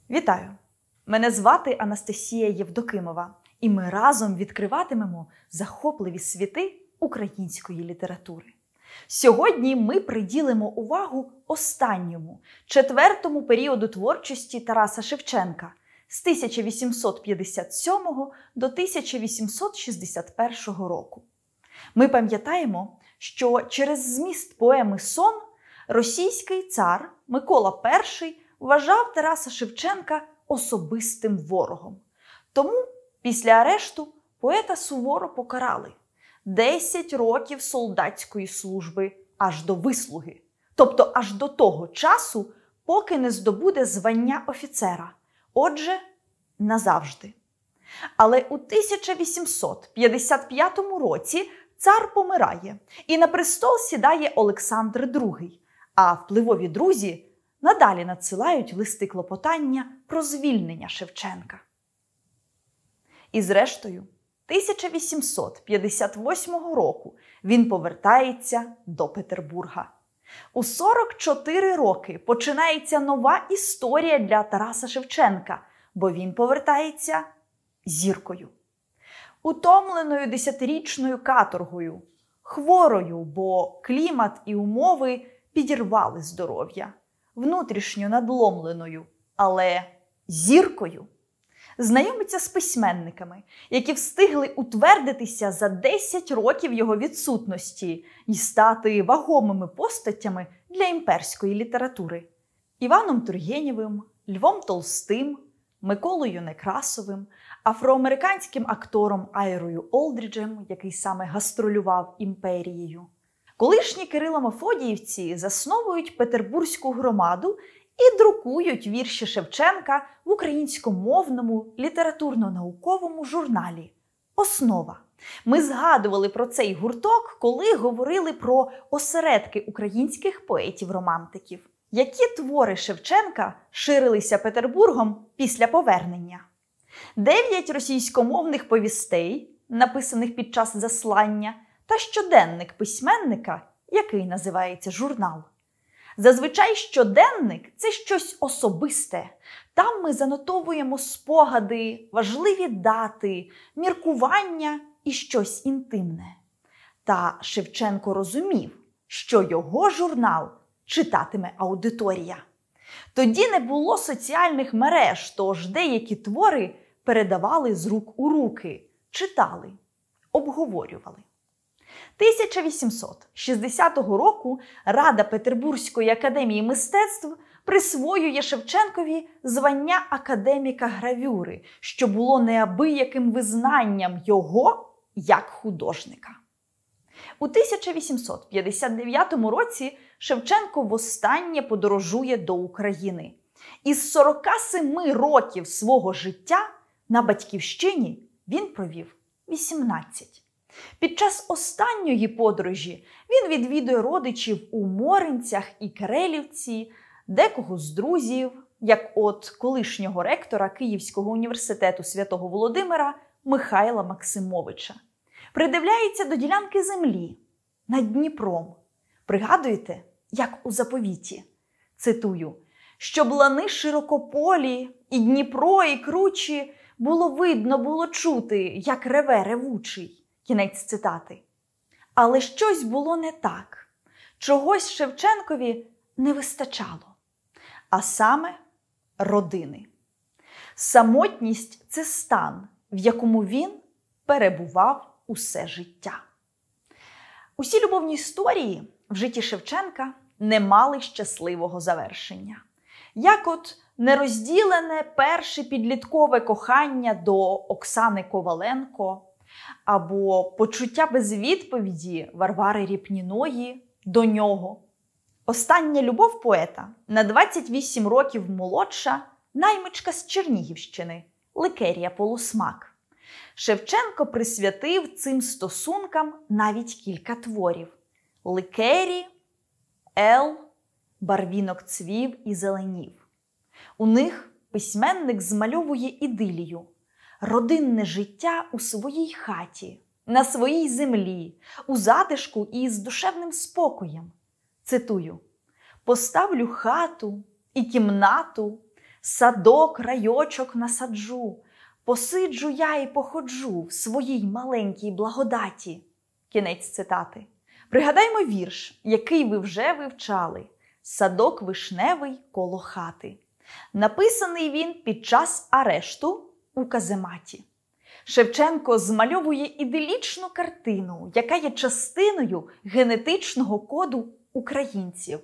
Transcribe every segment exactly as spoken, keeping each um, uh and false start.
Вітаю! Мене звати Анастасія Євдокимова, і ми разом відкриватимемо захопливі світи української літератури. Сьогодні ми приділимо увагу останньому, четвертому періоду творчості Тараса Шевченка з тисяча вісімсот п'ятдесят сьомого до тисяча вісімсот шістдесят першого року. Ми пам'ятаємо, що через зміст поеми «Сон» російський цар Микола І вважав Тараса Шевченка особистим ворогом. Тому після арешту поета суворо покарали – десять років солдатської служби аж до вислуги, тобто аж до того часу, поки не здобуде звання офіцера, отже, назавжди. Але у тисяча вісімсот п'ятдесят п'ятому році цар помирає, і на престол сідає Олександр Другий, а впливові друзі надалі надсилають листи клопотання про звільнення Шевченка. І зрештою, тисяча вісімсот п'ятдесят восьмого року він повертається до Петербурга. У сорок чотири роки починається нова історія для Тараса Шевченка, бо він повертається зіркою. Утомленою десятирічною каторгою, хворою, бо клімат і умови підірвали здоров'я, внутрішньо надломленою, але зіркою. Знайомиться з письменниками, які встигли утвердитися за десять років його відсутності і стати вагомими постатями для імперської літератури. Іваном Тургенєвим, Львом Толстим, Миколою Некрасовим, афроамериканським актором Айрою Олдріджем, який саме гастролював імперією. Колишні Кирило-Мефодіївці засновують Петербурзьку громаду і друкують вірші Шевченка в українськомовному літературно-науковому журналі «Основа». Ми згадували про цей гурток, коли говорили про осередки українських поетів-романтиків. Які твори Шевченка ширилися Петербургом після повернення? Дев'ять російськомовних повістей, написаних під час заслання, та щоденник письменника, який називається «Журнал». Зазвичай щоденник – це щось особисте. Там ми занотовуємо спогади, важливі дати, міркування і щось інтимне. Та Шевченко розумів, що його журнал читатиме аудиторія. Тоді не було соціальних мереж, тож деякі твори передавали з рук у руки, читали, обговорювали. тисяча вісімсот шістдесятого року Рада Петербурзької академії мистецтв присвоює Шевченкові звання академіка гравюри, що було неабияким визнанням його як художника. У тисяча вісімсот п'ятдесят дев'ятому році Шевченко востаннє подорожує до України. Із сорока семи років свого життя на батьківщині він провів вісімнадцять. Під час останньої подорожі він відвідує родичів у Моринцях і Керелівці, декого з друзів, як от колишнього ректора Київського університету Святого Володимира Михайла Максимовича. Придивляється до ділянки землі над Дніпром. Пригадуєте, як у заповіті? Цитую: «Щоб лани широкополі, і Дніпро, і кручі, було видно, було чути, як реве ревучий». Кінець цитати. Але щось було не так. Чогось Шевченкові не вистачало. А саме родини. Самотність – це стан, в якому він перебував усе життя. Усі любовні історії в житті Шевченка не мали щасливого завершення. Як от нерозділене перше підліткове кохання до Оксани Коваленко, або почуття без відповіді Варвари Ріпніної до нього. Остання любов поета на двадцять вісім років молодша наймичка з Чернігівщини Ликерія Полусмак. Шевченко присвятив цим стосункам навіть кілька творів: «Ликері», «Ел», «Барвінок цвів і зеленів». У них письменник змальовує ідилію, родинне життя у своїй хаті, на своїй землі, у затишку і з душевним спокоєм. Цитую: «Поставлю хату і кімнату, садок, райочок насаджу, посиджу я і походжу в своїй маленькій благодаті. Кінець цитати. Пригадаймо вірш, який ви вже вивчали. Садок вишневий коло хати. Написаний він під час арешту у казематі. Шевченко змальовує іделічну картину, яка є частиною генетичного коду українців.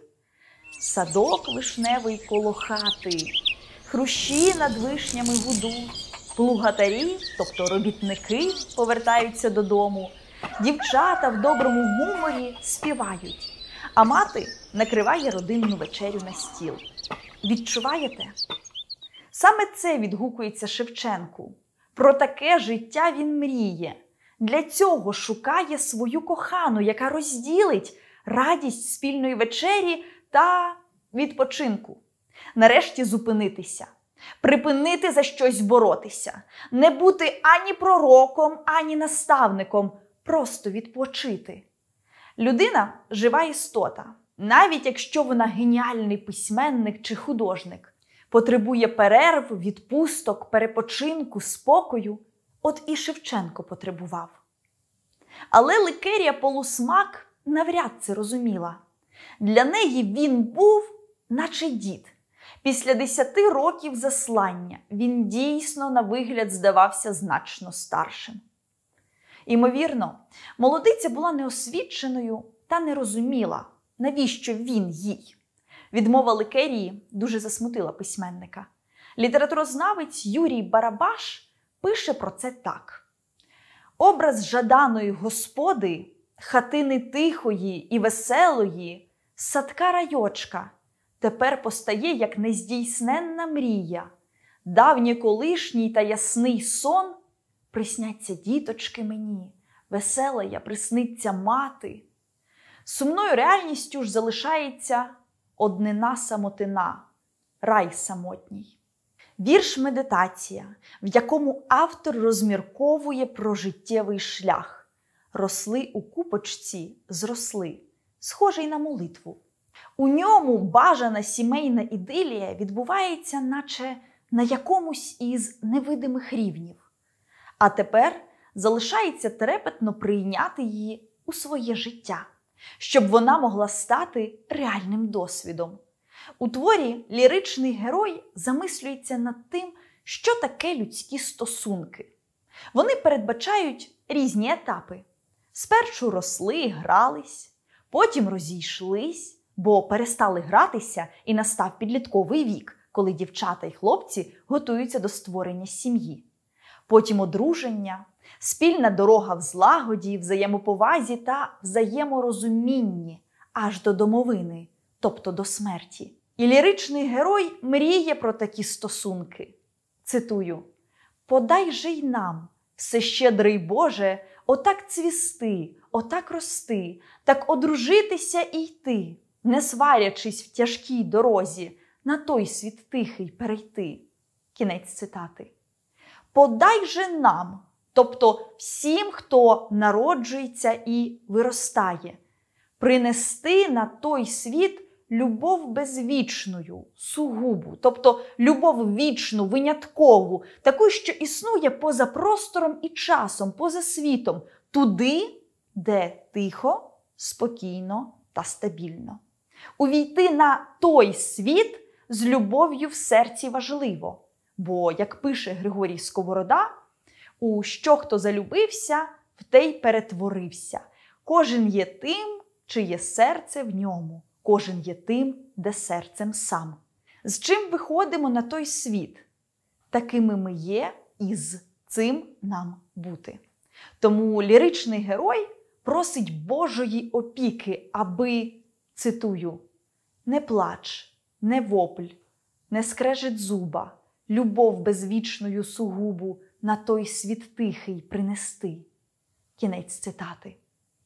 Садок вишневий коло хати, хрущі над вишнями гудуть, плугатарі, тобто робітники, повертаються додому, дівчата в доброму гуморі співають, а мати накриває родинну вечерю на стіл. Відчуваєте? Саме це відгукується Шевченку. Про таке життя він мріє. Для цього шукає свою кохану, яка розділить радість спільної вечері та відпочинку. Нарешті зупинитися, припинити за щось боротися, не бути ані пророком, ані наставником, просто відпочити. Людина – жива істота, навіть якщо вона геніальний письменник чи художник. Потребує перерв, відпусток, перепочинку, спокою. От і Шевченко потребував. Але Ликерія Полусмак навряд це розуміла. Для неї він був, наче дід. Після десяти років заслання він дійсно на вигляд здавався значно старшим. Імовірно, молодиця була неосвіченою та не розуміла, навіщо він їй. Відмова Ликерії дуже засмутила письменника. Літературознавець Юрій Барабаш пише про це так. Образ жаданої господи, хатини тихої і веселої, садка райочка, тепер постає як нездійсненна мрія. Давнє колишній та ясний сон, присняться діточки мені, весела я присниться мати. Сумною реальністю ж залишається однина самотина, рай самотній. Вірш «Медитація», в якому автор розмірковує про життєвий шлях. Росли у купочці, зросли, схожий на молитву. У ньому бажана сімейна ідилія відбувається наче на якомусь із невидимих рівнів. А тепер залишається трепетно прийняти її у своє життя, щоб вона могла стати реальним досвідом. У творі ліричний герой замислюється над тим, що таке людські стосунки. Вони передбачають різні етапи. Спершу росли, грались, потім розійшлись, бо перестали гратися і настав підлітковий вік, коли дівчата й хлопці готуються до створення сім'ї. Потім одруження, спільна дорога в злагоді, взаємоповазі та взаєморозумінні аж до домовини, тобто до смерті. І ліричний герой мріє про такі стосунки. Цитую: «Подай же й нам, всещедрий Боже, отак цвісти, отак рости, так одружитися і йти, не сварячись в тяжкій дорозі, на той світ тихий перейти». Кінець цитати. «Подай же нам», тобто всім, хто народжується і виростає, принести на той світ любов безвічною, сугубу, тобто любов вічну, виняткову, таку, що існує поза простором і часом, поза світом, туди, де тихо, спокійно та стабільно. Увійти на той світ з любов'ю в серці важливо, бо, як пише Григорій Сковорода, у що хто залюбився, в те й перетворився. Кожен є тим, чиє серце в ньому. Кожен є тим, де серцем сам. З чим виходимо на той світ? Такими ми є, і з цим нам бути. Тому ліричний герой просить Божої опіки, аби, цитую, «не плач, не вопль, не скрежет зуба, любов безвічною сугубу на той світ тихий принести». Кінець цитати.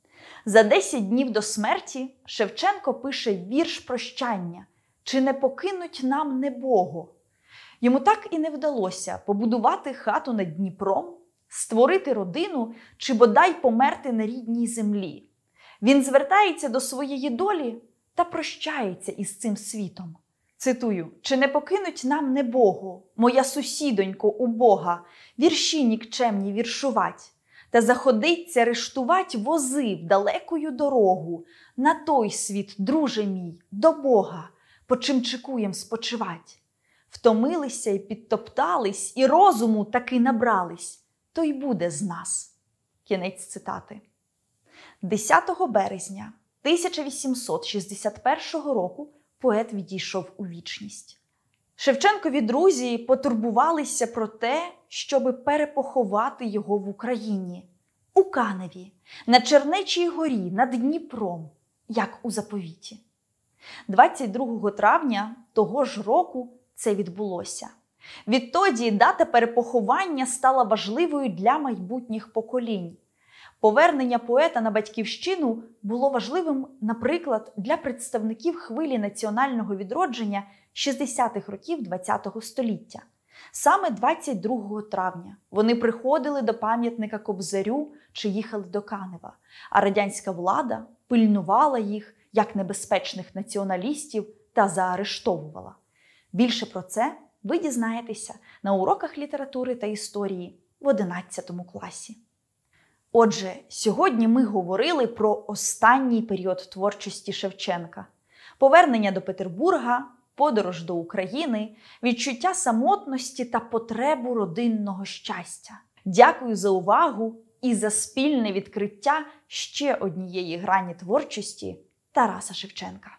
За десять днів до смерті Шевченко пише вірш прощання «Чи не покинуть нам небого?». Йому так і не вдалося побудувати хату над Дніпром, створити родину чи бодай померти на рідній землі. Він звертається до своєї долі та прощається із цим світом. Цитую: «Чи не покинуть нам небогу, моя сусідонько убога, вірші нікчемні віршувать, та заходиться рештувать вози в далекою дорогу, на той світ, друже мій, до Бога, по чим чекуєм спочивать. Втомилися й підтоптались, і розуму таки набрались, то й буде з нас». Кінець цитати. десятого березня тисяча вісімсот шістдесят першого року поет відійшов у вічність. Шевченкові друзі потурбувалися про те, щоби перепоховати його в Україні, у Каневі, на Чернечій горі над Дніпром, як у заповіті. двадцять другого травня того ж року це відбулося. Відтоді дата перепоховання стала важливою для майбутніх поколінь. Повернення поета на батьківщину було важливим, наприклад, для представників хвилі національного відродження шістдесятих років ХХ століття. Саме двадцять другого травня вони приходили до пам'ятника Кобзарю чи їхали до Канева, а радянська влада пильнувала їх як небезпечних націоналістів та заарештовувала. Більше про це ви дізнаєтеся на уроках літератури та історії в одинадцятому класі. Отже, сьогодні ми говорили про останній період творчості Шевченка – повернення до Петербурга, подорож до України, відчуття самотності та потребу родинного щастя. Дякую за увагу і за спільне відкриття ще однієї грані творчості Тараса Шевченка.